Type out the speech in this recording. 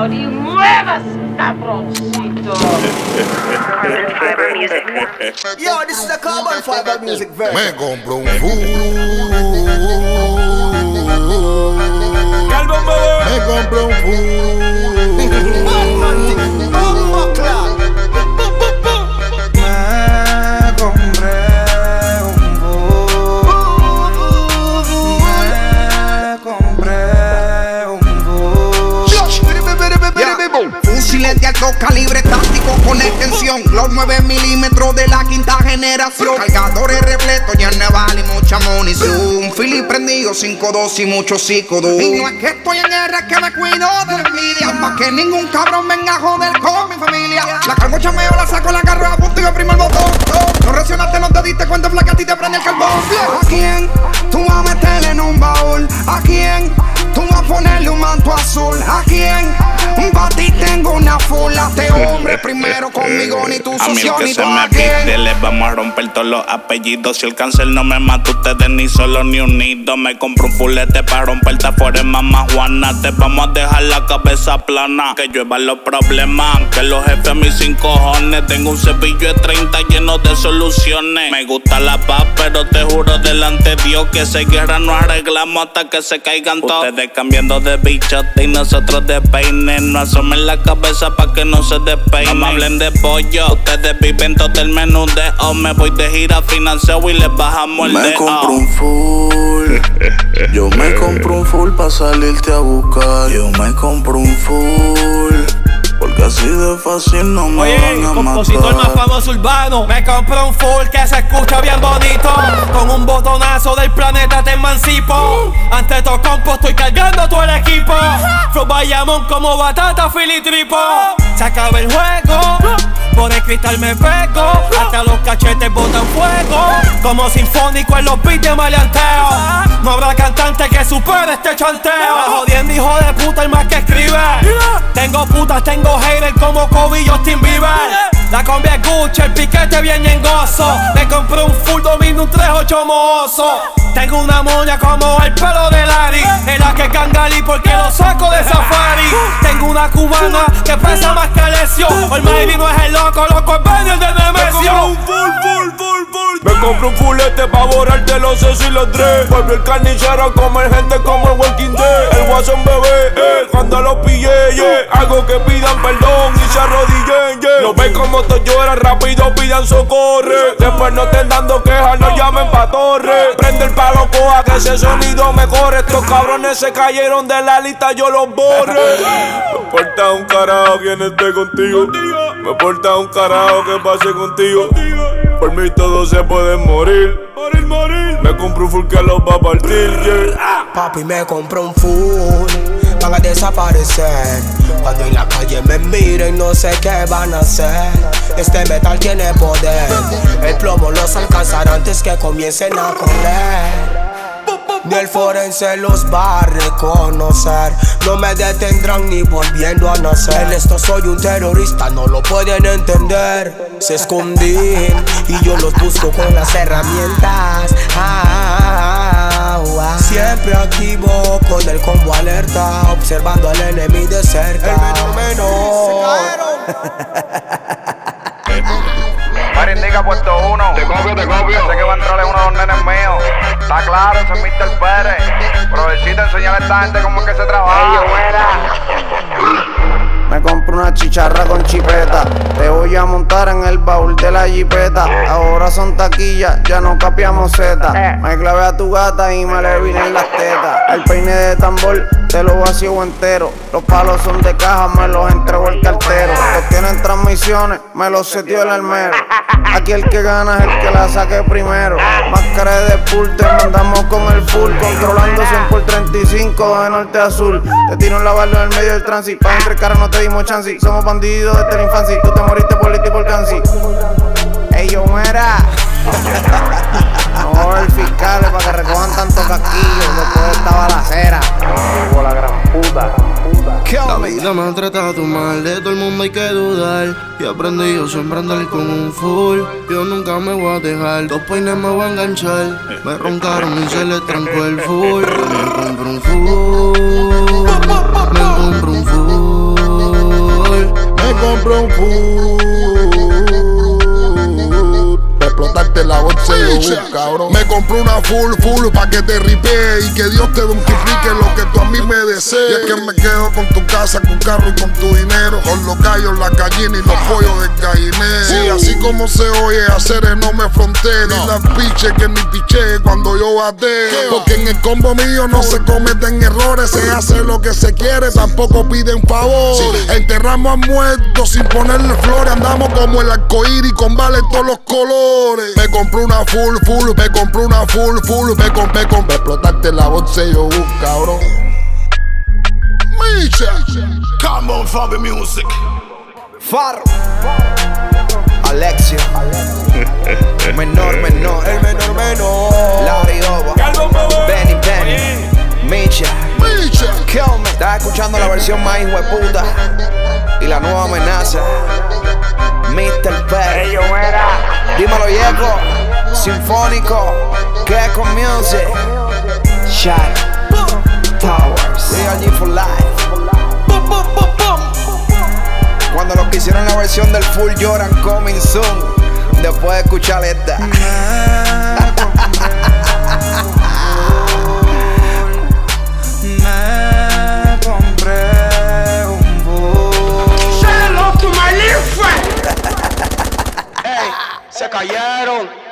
mano y muevas, cabroncito. Yo, this is the Carbon Fiber Music version. Me compro un fool. Me compro un fool. Fusiles de alto calibre táctico con extensión, los 9 milímetros de la quinta generación, cargadores repletos, ya naval y mucha munición, fili prendido, 5-2 y mucho psicodo. Y no es que estoy en guerra, es que me cuido de la envidia, pa' que ningún cabrón venga a joder con mi familia. La cargo chameo, la saco, la agarro a punto y oprimo el botón. No reaccionaste, no te diste cuenta, flaca, a ti te prende el carbón. ¿A quién tú vas a meterle en un baúl? ¿A quién tú vas a ponerle un manto azul? ¿A quién? Pa' ti tengo una fula, este hombre primero conmigo, ni tu socio ni tu quite, les vamos a romper todos los apellidos. Si el cáncer no me mata, ustedes ni solos ni unidos. Me compro un fulete para romperte afuera en mamá Juana. Te vamos a dejar la cabeza plana, que lluevan los problemas, que los jefes mis 5 cojones. Tengo un cepillo de 30 lleno de soluciones. Me gusta la paz, pero te juro delante de Dios que esa guerra no arreglamos hasta que se caigan todos. Ustedes cambiando de bichote y nosotros de peine. No asomen la cabeza pa' que no se despeinen. No me hablen de pollo, ustedes viven todo el menudeo. Me voy de gira financiado y les bajamos el dedo. Me compro un full. Yo me compro un full pa' salirte a buscar. Yo me compro un full, porque así de fácil no me van a compositor matar. más famoso urbano. Me compro un full que se escucha bien bonito. Con un botonazo del planeta te emancipo. Ante todo compo estoy cargando todo el equipo. Flow Bayamón como batata, Philly Tripo. Se acaba el juego, por el cristal me pego. Hasta los cachetes botan fuego. Como sinfónico en los beats de maleanteo. No habrá cantante que supere este chanteo. Jodiendo hijo de puta el más que escribe. Tengo putas, tengo haters como Kobe y Justin Bieber. La combi es Gucci, el piquete bien yengoso. Me compré un full domino, un 3-8 mozo. Tengo una moña como el pelo de Larry. En la que cangalí porque lo saco de safari. Tengo una cubana que pesa más que Alessio. El Maybe no es el loco, loco es Benny de Nemesio. Me compro un fulete pa' borrarte los sesos y los tres. Volvió el carnicero a comer gente como el Walking Dead. El guasón bebé, cuando lo pillé, hago que pidan perdón y se arrodillen, Lo ven como te lloran rápido, pidan socorre. Después no estén dando quejas, no llamen pa' torre. Prende el palo, coja que ese sonido mejore. Estos cabrones se cayeron de la lista, yo los borre. Me importa un carajo quien esté contigo. Me importa un carajo que pase contigo. Por mí todos se pueden morir. Me compro un full que los va a partir, Papi, me compro un full, van a desaparecer. Cuando en la calle me miren no sé qué van a hacer. Este metal tiene poder, el plomo los alcanzará antes que comiencen a correr. Ni el forense los va a reconocer. No me detendrán ni volviendo a nacer. En esto soy un terrorista, no lo pueden entender. Se esconden y yo los busco con las herramientas. Siempre activo con el combo alerta, observando al enemigo de cerca. El menor. Indica puesto 1. Te copio. Sé que va a entrarle uno de los nenes míos. Está claro, ese es Mr. Pérez. Provechito, enseñale a esta gente cómo es que se trabaja. Me compro una chicharra con chipeta. Te voy a montar en el baúl de la jipeta. Ahora son taquillas, ya no capiamos zeta. Me clavé a tu gata y me le vine en las tetas. El peine de tambor te lo vacío entero. Los palos son de caja, me los entregó el cartero. Los tienen transmisiones, me los setió el armero. Aquí el que gana es el que la saque primero. Máscara de pool, te mandamos con el full. Controlando 100 por 35 de norte a sur. Te tiro en la barra en el medio del tránsito. Pa' entre caras no te dimos chance. Somos bandidos desde la infancia. Tú te moriste por lito y por cansi. Ey, yo muera. No, el fiscal para que recojan tanto casquillo después de esta balacera. Llegó la gran puta. La vida me ha tratado mal, de todo el mundo hay que dudar. Y aprendí yo siempre a andar con un full. Yo nunca me voy a dejar, dos peines me voy a enganchar. Me roncaron y se les trancó el full. Me compro un full, me compro un full. Me compré un full pa' explotarte la bolsa, cabrón. Me compré una full pa' que te ripee y que Dios te multiplique lo que tú a mí me desees. Y es que me quedo con tu casa, con carro y con tu dinero, con los gallos, la gallina y los pollos del gallinero. Sí, así como se oye, hacer no me fronté, ni las piches que ni piché cuando yo bate. Porque en el combo mío no se cometen errores, se hace lo que se quiere, tampoco piden favor. Enterramos a muertos sin ponerle flores, andamos como el arcoíris con vale todos los colores. Me compré una full, me compré una full, me compré explotarte la bolsa y yo, cabrón. Misha, come on, Fabi Music. Farro, Alexio, menor, El menor. Larry Oba, Benny, Misha, Kill Me. Estás escuchando la versión más hijo de puta y la nueva amenaza, Mr. Perry. Dímelo, Yeco, Sinfónico, Gecko Music, Shot Towers, Real G for Life. Cuando los que hicieron la versión del full lloran, coming soon, después de escuchar esta. Me compré un bull. Say hello to my little friend. Ey, se cayeron.